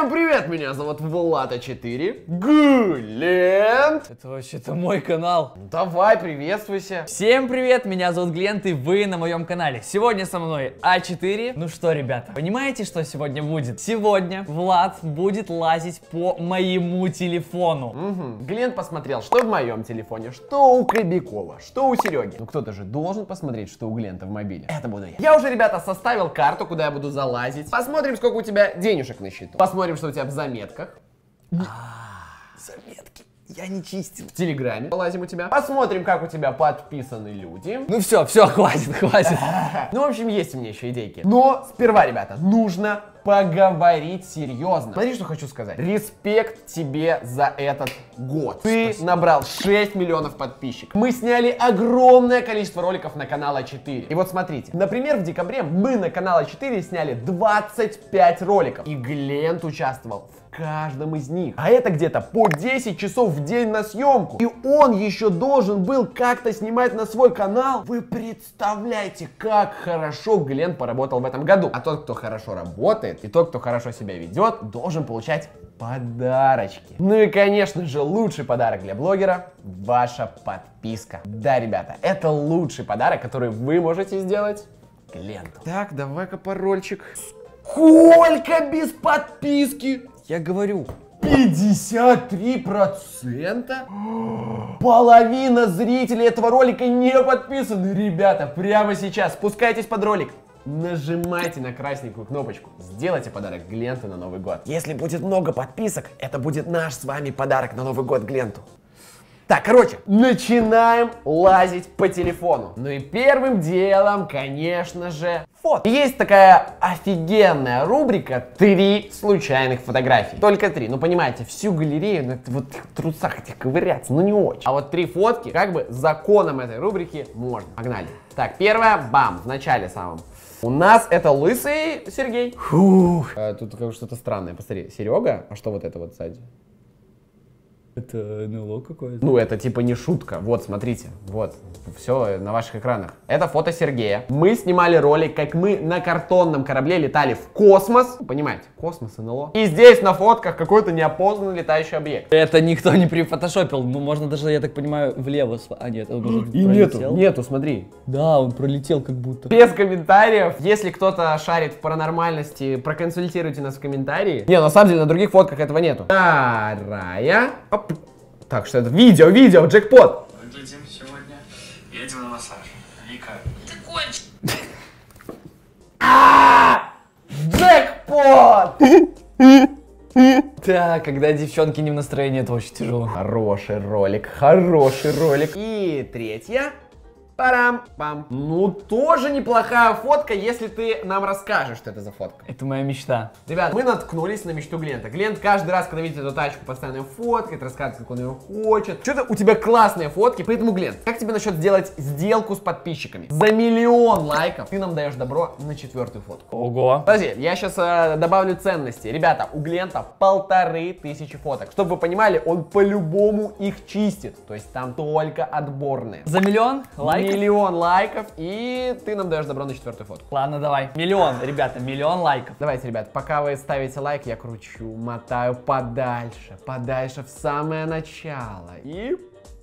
Всем привет, меня зовут Влад4. Глент. Это вообще-то мой канал. Давай, приветствуйся. Всем привет, меня зовут Глент, и вы на моем канале. Сегодня со мной А4. Ну что, ребята, понимаете, что сегодня будет? Сегодня Влад будет лазить по моему телефону. Глент посмотрел, что в моем телефоне, что у Кобякова, что у Сереги. Ну кто-то же должен посмотреть, что у Глента в мобиле. Это буду я. Я уже, ребята, составил карту, куда я буду залазить. Посмотрим, сколько у тебя денежек на счету. Посмотрим, что у тебя в заметках. Заметки. Я не чистил. В Телеграме полазим у тебя. Посмотрим, как у тебя подписаны люди. Ну все, хватит. Ну, в общем, есть у меня еще идейки. Но сперва, ребята, нужно поговорить серьезно. Смотри, что хочу сказать. Респект тебе за этот год. Ты набрал 6 миллионов подписчиков. Мы сняли огромное количество роликов на канал А4. И вот смотрите. Например, в декабре мы на канал А4 сняли 25 роликов. И Глент участвовал в каждом из них. А это где-то по 10 часов в день на съемку. И он еще должен был как-то снимать на свой канал. Вы представляете, как хорошо Глент поработал в этом году. А тот, кто хорошо работает, и тот, кто хорошо себя ведет, должен получать подарочки. Ну и, конечно же, лучший подарок для блогера — ваша подписка. Да, ребята, это лучший подарок, который вы можете сделать Гленту. Так, давай-ка парольчик. Сколько без подписки? Я говорю. 53%? Половина зрителей этого ролика не подписаны. Ребята, прямо сейчас спускайтесь под ролик. Нажимайте на красненькую кнопочку. Сделайте подарок Гленту на Новый год. Если будет много подписок, это будет наш с вами подарок на Новый год Гленту. Так, короче, начинаем лазить по телефону. Ну и первым делом, конечно же, фото. Есть такая офигенная рубрика «3 случайных фотографий». Только 3. Ну, понимаете, всю галерею, ну, это вот в трусах этих ковыряться, ну не очень. А вот 3 фотки, как бы законом этой рубрики можно. Погнали. Так, первая, бам, в начале самом. У нас это лысый Сергей. Фух. Тут что-то странное. Посмотри, Серега, а что вот это вот сзади? Это НЛО какое-то? Ну, это типа не шутка. Вот, смотрите. Вот. Все на ваших экранах. Это фото Сергея. Мы снимали ролик, как мы на картонном корабле летали в космос. Понимаете? Космос, НЛО. И здесь на фотках какой-то неопознанный летающий объект. Это никто не прифотошопил. Ну, можно даже, я так понимаю, влево. А, нет, он уже и пролетел. нету, смотри. Да, он пролетел как будто. Без комментариев. Если кто-то шарит в паранормальности, проконсультируйте нас в комментарии. Не, на самом деле на других фотках этого нету. Вторая. Оп. Так, что это? Видео, джекпот. Выглядим сегодня. Едем на массаж. Вика. Ты конч. Джекпот! Так, когда девчонки не в настроении, это очень тяжело. Хороший ролик, хороший ролик. И третья. Парам-пам. Ну, тоже неплохая фотка, если ты нам расскажешь, что это за фотка. Это моя мечта. Ребят, мы наткнулись на мечту Глента. Глент каждый раз, когда видит эту тачку, постоянно ее фоткает, рассказывает, как он ее хочет. Что-то у тебя классные фотки, поэтому, Глент, как тебе насчет сделать сделку с подписчиками? За 1 миллион лайков ты нам даешь добро на 4-ю фотку. Ого. Подожди, я сейчас добавлю ценности. Ребята, у Глента 1500 фоток. Чтобы вы понимали, он по-любому их чистит. То есть там только отборные. За 1 миллион лайков? 1 миллион лайков, и ты нам даешь добро на 4-ю фотку. Ладно, давай. 1 миллион, ребята, 1 миллион лайков. Давайте, ребят, пока вы ставите лайк, я кручу, мотаю подальше в самое начало. И...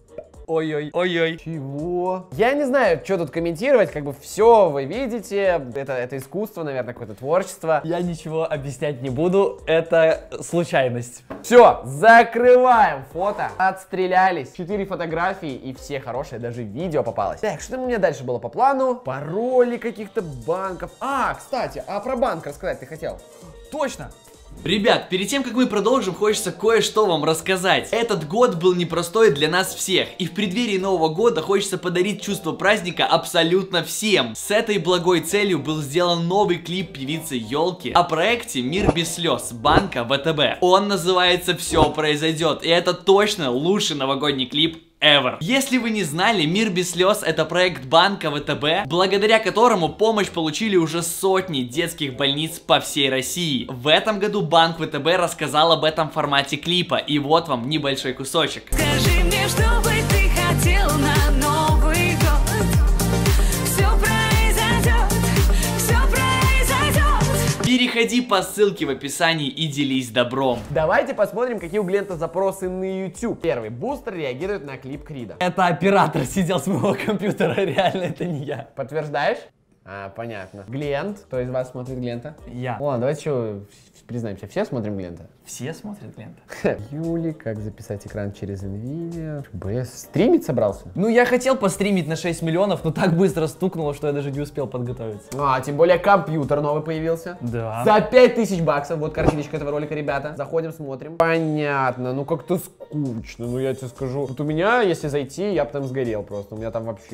Ой-ой. Чего? Я не знаю, что тут комментировать, как бы все вы видите, это искусство, наверное, какое-то творчество. Я ничего объяснять не буду, это случайность. Все, закрываем фото, отстрелялись, 4 фотографии и все хорошие, даже видео попалось. Так, что там у меня дальше было по плану? Пароли каких-то банков. А, кстати, а про банк рассказать ты хотел? Точно. Ребят, перед тем, как мы продолжим, хочется кое-что вам рассказать. Этот год был непростой для нас всех, и в преддверии Нового года хочется подарить чувство праздника абсолютно всем. С этой благой целью был сделан новый клип певицы Ёлки о проекте «Мир без слез» банка ВТБ. Он называется «Все произойдет», и это точно лучший новогодний клип ever. Если вы не знали, «Мир без слез» — это проект банка ВТБ, благодаря которому помощь получили уже сотни детских больниц по всей России. В этом году банк ВТБ рассказал об этом в формате клипа, и вот вам небольшой кусочек. Скажи мне, что бы ты хотел на Новый год. Все произойдет, все произойдет. Переходи по ссылке в описании и делись добром. Давайте посмотрим, какие у Глента запросы на YouTube. Первый. Бустер реагирует на клип Крида. Это оператор сидел с моего компьютера, реально, это не я. Подтверждаешь? А, понятно. Глент. Кто из вас смотрит Глента? Я. Ладно, давайте еще признаемся. Все смотрим Глента? Все смотрят ленту. Юли, как записать экран через NVIDIA. Блин, стримить собрался? Ну, я хотел постримить на 6 миллионов, но так быстро стукнуло, что я даже не успел подготовиться. А, тем более компьютер новый появился. Да. За 5000 баксов. Вот картиночка этого ролика, ребята. Заходим, смотрим. Понятно, ну как-то скучно. Ну я тебе скажу. Вот у меня, если зайти, я бы там сгорел просто. У меня там вообще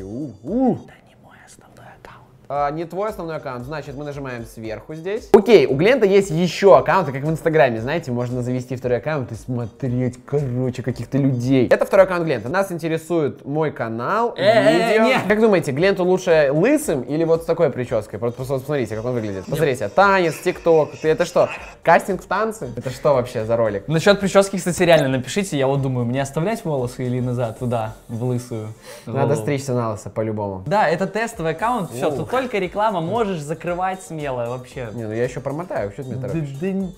не твой основной аккаунт, значит мы нажимаем сверху здесь. Окей, у Глента есть еще аккаунты, как в Инстаграме, знаете, можно завести второй аккаунт и смотреть, короче, каких-то людей. Это второй аккаунт Глента. Нас интересует мой канал, видео. Нет. Как думаете, Гленту лучше лысым или вот с такой прической? Просто посмотрите, как он выглядит. Посмотрите, танец, ТикТок. Это что, кастинг в танцы? Это что вообще за ролик? Насчет прически, кстати, реально напишите, я вот думаю, мне оставлять волосы или назад, туда, в лысую. Надо голову. стричься на лысо по-любому. Да, это тестовый аккаунт, все, Ух. тут только реклама, можешь закрывать смело вообще. Не, ну я еще промотаю, что ты меня торопишь?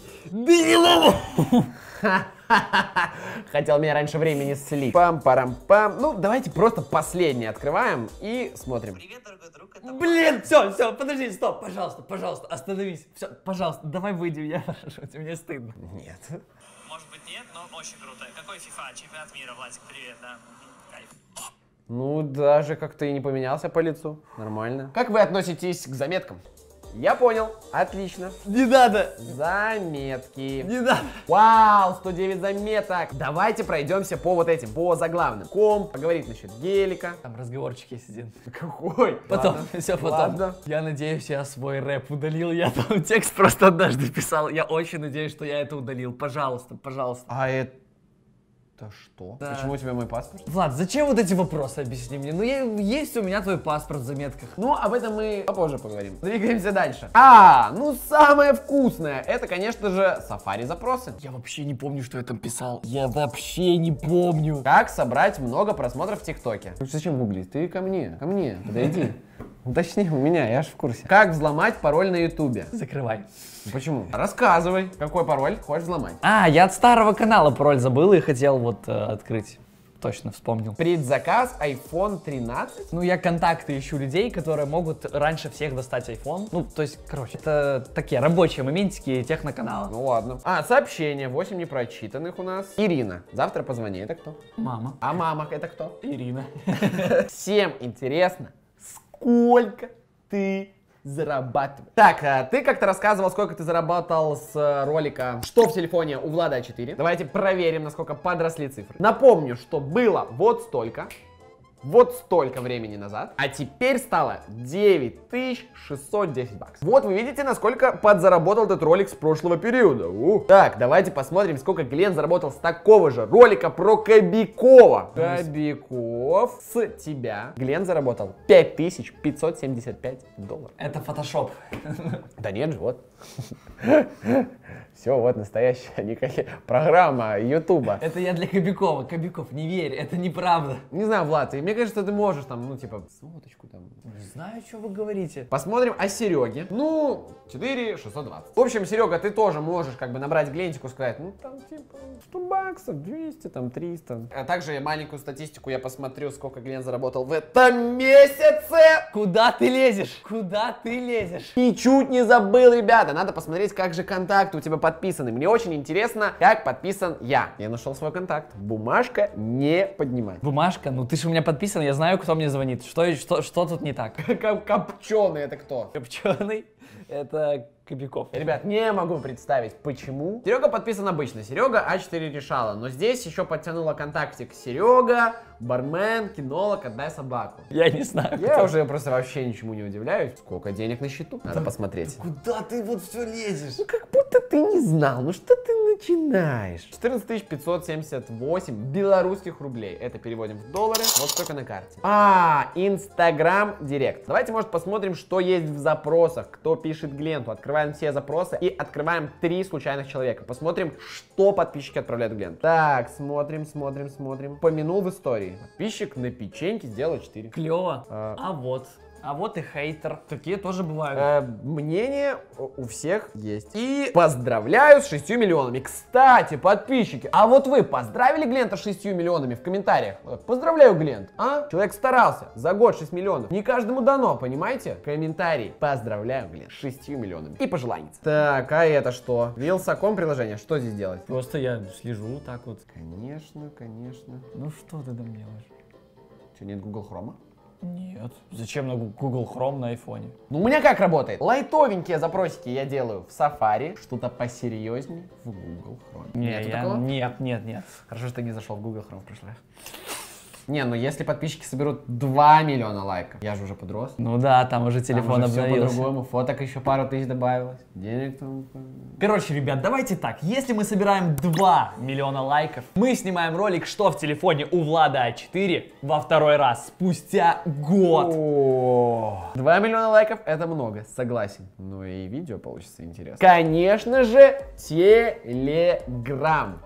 Хотел меня раньше времени слить. Пам-парам-пам. Ну, давайте просто последний открываем и смотрим. Блин, все, подожди, стоп, пожалуйста, остановись. Все, пожалуйста, давай выйдем, я прошу, мне стыдно. Нет. Может быть нет, но очень круто. Какой FIFA? Чемпионат мира, Владик, привет, да? Кайф. Ну, даже как-то и не поменялся по лицу. Нормально. Как вы относитесь к заметкам? Я понял. Отлично. Не надо, Заметки. не надо. Вау, 109 заметок. Давайте пройдемся по вот этим, по заглавным. Поговорить насчет гелика. Там разговорчик есть один. Какой? Потом, Ладно. все потом. Ладно. Я надеюсь, я свой рэп удалил, я там текст просто однажды писал. Я очень надеюсь, что я это удалил. Пожалуйста. А это что? Да. Почему у тебя мой паспорт? Влад, зачем вот эти вопросы, объясни мне? Ну, есть у меня твой паспорт в заметках. Ну, об этом мы попозже поговорим. Двигаемся дальше. Ну самое вкусное, это, конечно же, Safari запросы. Я вообще не помню, что я там писал. Я вообще не помню. Как собрать много просмотров в ТикТоке? Ну, зачем гуглить? Ты ко мне, подойди. Уточни у меня, я ж в курсе. Как взломать пароль на Ютубе? Закрывай. Почему? Рассказывай, какой пароль хочешь взломать. Я от старого канала пароль забыл и хотел вот открыть. Точно вспомнил. Предзаказ iPhone 13? Ну, я контакты ищу людей, которые могут раньше всех достать iPhone. Ну, то есть, короче, это такие рабочие моментики техноканала. Ну ладно. Сообщение, 8 непрочитанных у нас. Ирина, завтра позвони, это кто? Мама. А мама, это кто? Ирина. Всем интересно, сколько ты зарабатываешь. Так, ты как-то рассказывал, сколько ты заработал с ролика «Что в телефоне у Влада А4». Давайте проверим, насколько подросли цифры. Напомню, что было вот столько времени назад, а теперь стало 9610 баксов. Вот вы видите, насколько подзаработал этот ролик с прошлого периода. Так, давайте посмотрим, сколько Глент заработал с такого же ролика про Кобякова. Кобяков, с тебя Глент заработал 5575 долларов. Это фотошоп. Да нет же, вот. Все, вот настоящая никакая программа Ютуба. Это я для Кобякова. Кобяков, не верь, это неправда. Не знаю, Влад, мне кажется, ты можешь там, ну, типа, соточку там. Не знаю, что вы говорите. Посмотрим о Сереге. Ну, 4620. В общем, Серега, ты тоже можешь как бы набрать Глентику, сказать, ну, там, типа, 100 баксов, 200, там, 300. А также маленькую статистику я посмотрю, сколько Глент заработал в этом месяце. Куда ты лезешь? Куда ты лезешь? И чуть не забыл, ребята, надо посмотреть, как же контакты у тебя подписаны. Мне очень интересно, как подписан я. Я нашел свой контакт. Бумажка не поднимай. Бумажка? Ну ты же у меня подписан, я знаю, кто мне звонит. Что тут не так? Копченый это кто? Копченый? Это Кобяков. Ребят, не могу представить, почему. Серега подписан обычно. Серега А4 решала. Но здесь еще подтянула контактик. Серега, бармен, кинолог, отдай собаку. Я не знаю. Я уже просто вообще ничему не удивляюсь. Сколько денег на счету? Надо посмотреть. Куда ты вот все лезешь? Ну как будто ты не знал. Ну что ты начинаешь? 14 578 белорусских рублей. Это переводим в доллары. Вот столько на карте. Инстаграм Директ. Давайте, может, посмотрим, что есть в запросах. Кто пишет Гленту. Открываем все запросы и открываем 3 случайных человека. Посмотрим, что подписчики отправляют Гленту. Так, смотрим. Помянул в истории. Подписчик на печеньке сделал 4. Клево. Вот. А вот и хейтер. Такие тоже бывают. Мнение у всех есть. И поздравляю с 6 миллионами. Кстати, подписчики, а вот вы поздравили Глента с 6 миллионами в комментариях? Поздравляю, Глент. А? Человек старался. За год 6 миллионов. Не каждому дано, понимаете? Комментарий. Поздравляю, Глент, с 6 миллионами. И пожеланий. Так, а это что? Вилсаком приложение. Что здесь делать? Просто я слежу так вот. Конечно, конечно. Ну что ты там делаешь? Что, нет Google Chrome? Нет. Зачем на Google Chrome на айфоне? Ну, у меня как работает? Лайтовенькие запросики я делаю в Safari, что-то посерьезнее в Google Chrome. Нету такого? Нет. Хорошо, что ты не зашел в Google Chrome в прошлый раз. Не, ну если подписчики соберут 2 миллиона лайков, я же уже подрос. Ну да, там уже телефон Там уже обновился. все по-другому, фоток еще пару тысяч добавилось, денег там... Короче, ребят, давайте так. Если мы собираем 2 миллиона лайков, мы снимаем ролик «Что в телефоне у Влада А4» во второй раз, спустя год. О, 2 миллиона лайков это много, согласен. Ну и видео получится интересно. Конечно же, Телеграм.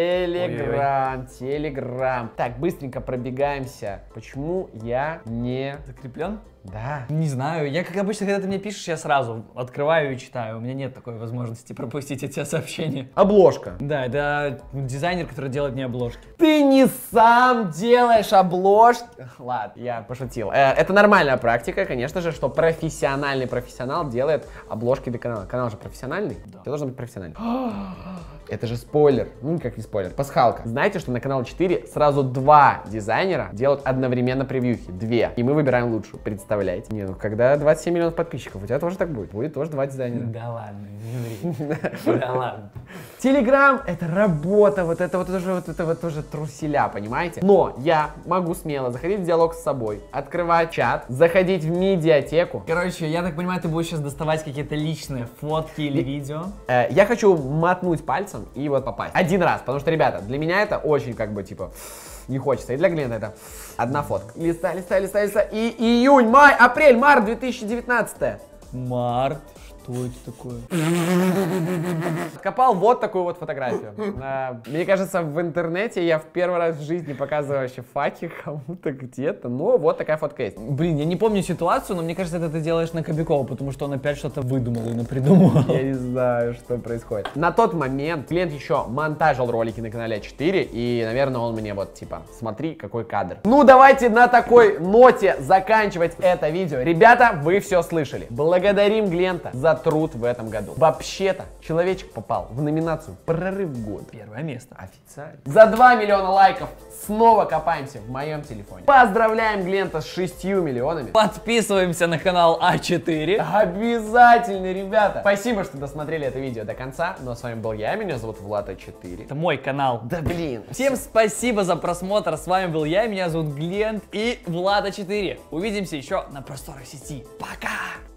Телеграм. Так, быстренько пробегаемся. Почему я не... Закреплен? Да. Не знаю. Я, как обычно, когда ты мне пишешь, я сразу открываю и читаю. У меня нет такой возможности пропустить эти сообщения. Обложка. Да, это дизайнер, который делает мне обложки. Ты не сам делаешь обложки. Ладно, я пошутил. Это нормальная практика, конечно же, что профессиональный профессионал делает обложки для канала. Канал же профессиональный? Да. Ты должен быть профессиональным. Это же спойлер. Ну, как не спойлер. Пасхалка. Знаете, что на канал 4 сразу 2 дизайнера делают одновременно превьюхи. 2. И мы выбираем лучшую. Представляете? Не, ну когда 27 миллионов подписчиков, у тебя тоже так будет. Будет тоже 2 дизайнера. Да ладно, не ври. Да ладно. Телеграм — это работа, вот это тоже труселя, понимаете? Но я могу смело заходить в диалог с собой, открывать чат, заходить в медиатеку. Короче, я так понимаю, ты будешь сейчас доставать какие-то личные фотки или видео. Я хочу мотнуть пальцем и вот попасть. Один раз, потому что, ребята, для меня это очень как бы типа не хочется. И для Глента это одна фотка. Листа. И июнь, май, апрель, март 2019. Март. Что это такое? Откопал вот такую вот фотографию. Мне кажется, в интернете я в первый раз в жизни показываю вообще факи кому-то где-то. Но вот такая фотка есть. Блин, я не помню ситуацию, но мне кажется, это ты делаешь на Кобякова, потому что он опять что-то выдумал и напридумывал. Я не знаю, что происходит. На тот момент клиент еще монтажил ролики на канале 4, и, наверное, он мне вот типа, смотри, какой кадр. Ну, давайте на такой ноте заканчивать это видео. Ребята, вы все слышали. Благодарим Глента за труд в этом году. Вообще-то, человечек попал в номинацию «Прорыв года». Первое место. Официально. За 2 миллиона лайков снова копаемся в моем телефоне. Поздравляем Глента с 6 миллионами. Подписываемся на канал А4. Обязательно, ребята. Спасибо, что досмотрели это видео до конца. Ну а с вами был я, меня зовут Влад А4. Это мой канал. Да блин. Всем спасибо за просмотр. С вами был я, меня зовут Глент и Влад А4. Увидимся еще на просторах сети. Пока!